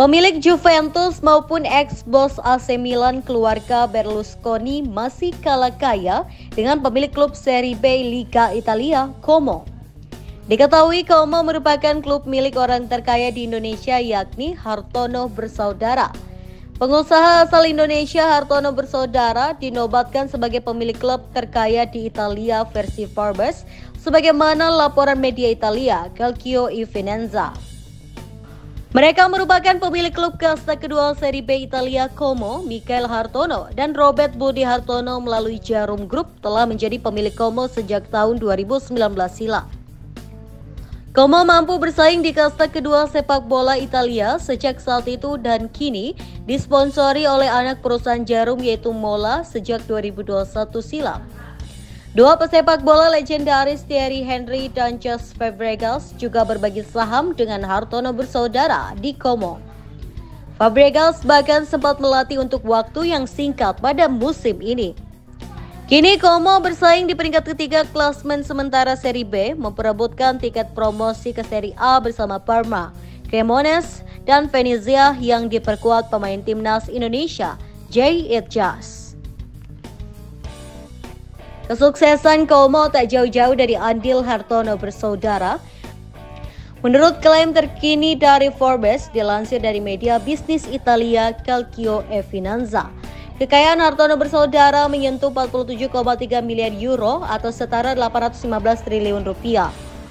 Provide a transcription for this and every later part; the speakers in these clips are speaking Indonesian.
Pemilik Juventus maupun ex-bos AC Milan keluarga Berlusconi masih kalah kaya dengan pemilik klub Serie B Liga Italia, Como. Diketahui Como merupakan klub milik orang terkaya di Indonesia yakni Hartono Bersaudara. Pengusaha asal Indonesia Hartono Bersaudara dinobatkan sebagai pemilik klub terkaya di Italia versi Forbes sebagaimana laporan media Italia Calcio e Finanza. Mereka merupakan pemilik klub kasta kedua Serie B Italia Como, Michael Hartono, dan Robert Budi Hartono melalui Jarum Group telah menjadi pemilik Como sejak tahun 2019 silam. Como mampu bersaing di kasta kedua sepak bola Italia sejak saat itu dan kini disponsori oleh anak perusahaan Jarum yaitu Mola sejak 2021 silam. Dua pesepak bola legendaris Thierry Henry dan Cesc Fabregas juga berbagi saham dengan Hartono Bersaudara di Como. Fabregas bahkan sempat melatih untuk waktu yang singkat pada musim ini. Kini Como bersaing di peringkat ketiga klasemen sementara Serie B, memperebutkan tiket promosi ke Serie A bersama Parma, Cremonese, dan Venezia yang diperkuat pemain timnas Indonesia, Jay Itjas. Kesuksesan Como tak jauh-jauh dari andil Hartono Bersaudara. Menurut klaim terkini dari Forbes, dilansir dari media bisnis Italia Calcio e Finanza, kekayaan Hartono Bersaudara menyentuh 47,3 miliar euro atau setara 815 triliun rupiah.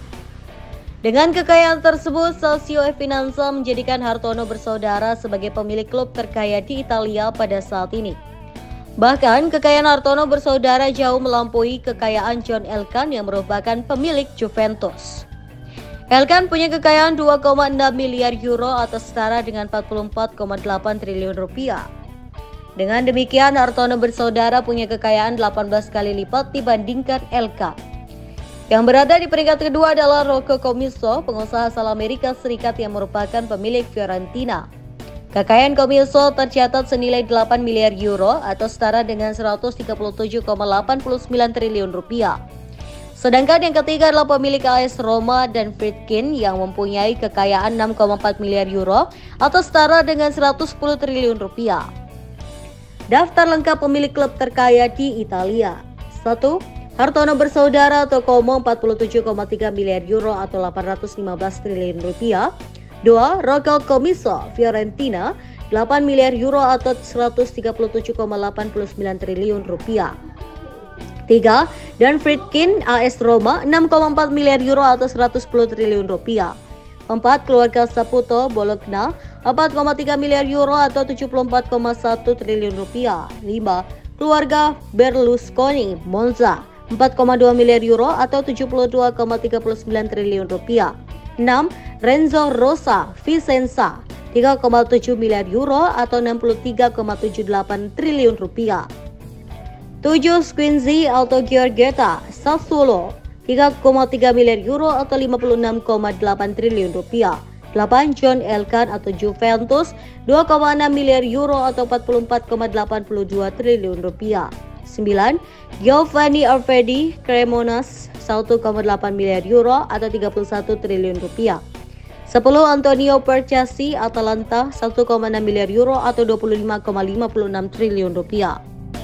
Dengan kekayaan tersebut, Calcio e Finanza menjadikan Hartono Bersaudara sebagai pemilik klub terkaya di Italia pada saat ini. Bahkan, kekayaan Hartono Bersaudara jauh melampaui kekayaan John Elkann yang merupakan pemilik Juventus. Elkann punya kekayaan 2,6 miliar euro atau setara dengan 44,8 triliun rupiah. Dengan demikian, Hartono Bersaudara punya kekayaan 18 kali lipat dibandingkan Elkann. Yang berada di peringkat kedua adalah Rocco Commisso, pengusaha asal Amerika Serikat yang merupakan pemilik Fiorentina. Kekayaan Commisso tercatat senilai 8 miliar euro atau setara dengan 137,89 triliun rupiah. Sedangkan yang ketiga adalah pemilik AS Roma dan Friedkin yang mempunyai kekayaan 6,4 miliar euro atau setara dengan 110 triliun rupiah. Daftar lengkap pemilik klub terkaya di Italia. 1. Hartono Bersaudara atau Como 47,3 miliar euro atau 815 triliun rupiah. 2. Rocco Commisso, Fiorentina, 8 miliar euro atau 137,89 triliun rupiah. 3. Dan Friedkin, AS Roma, 6,4 miliar euro atau 110 triliun rupiah. 4. Keluarga Saputo, Bologna, 4,3 miliar euro atau 74,1 triliun rupiah. 5. Keluarga Berlusconi, Monza, 4,2 miliar euro atau 72,39 triliun rupiah. 6. Renzo Rosa, Vicenza, 3,7 miliar euro atau 63,78 triliun rupiah. 7. Squinzi Autogiorgetta, Sassuolo, 3,3 miliar euro atau 56,8 triliun rupiah. 8. John Elkann atau Juventus, 2,6 miliar euro atau 44,82 triliun rupiah. 9. Giovanni Arvedi, Cremonese, 1,8 miliar euro atau 31 triliun rupiah. 10. Antonio Percasi, Atalanta, 1,6 miliar euro atau 25,56 triliun rupiah.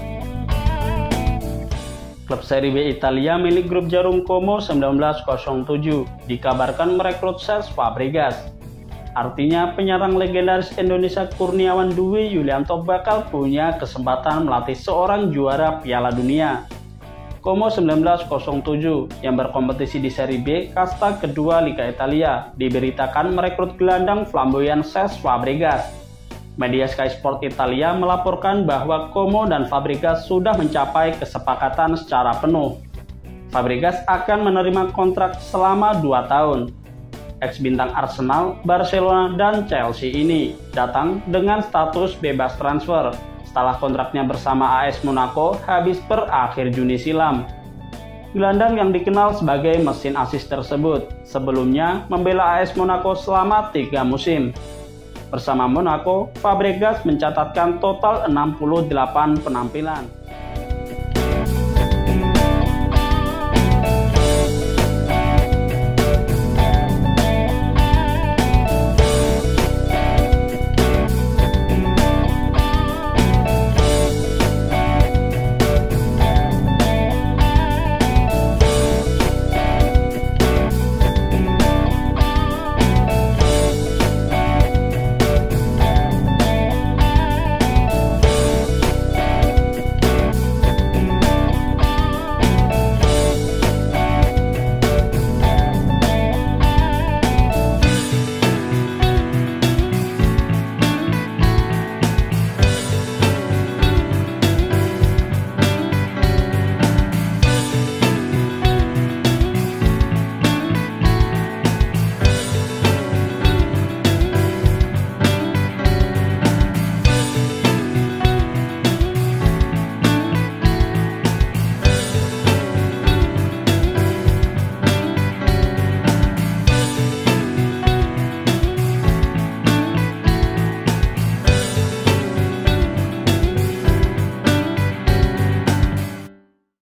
Klub Serie B Italia milik grup Jarum Como 1907 dikabarkan merekrut Cesc Fabregas. Artinya penyerang legendaris Indonesia Kurniawan Dwi Yulianto bakal punya kesempatan melatih seorang juara Piala Dunia. Como 1907 yang berkompetisi di Serie B kasta kedua Liga Italia diberitakan merekrut gelandang flamboyan Cesc Fabregas. Media Sky Sport Italia melaporkan bahwa Como dan Fabregas sudah mencapai kesepakatan secara penuh. Fabregas akan menerima kontrak selama 2 tahun. Ex-bintang Arsenal, Barcelona, dan Chelsea ini datang dengan status bebas transfer setelah kontraknya bersama AS Monaco habis per akhir Juni silam. Gelandang yang dikenal sebagai mesin asis tersebut sebelumnya membela AS Monaco selama 3 musim. Bersama Monaco, Fabregas mencatatkan total 68 penampilan.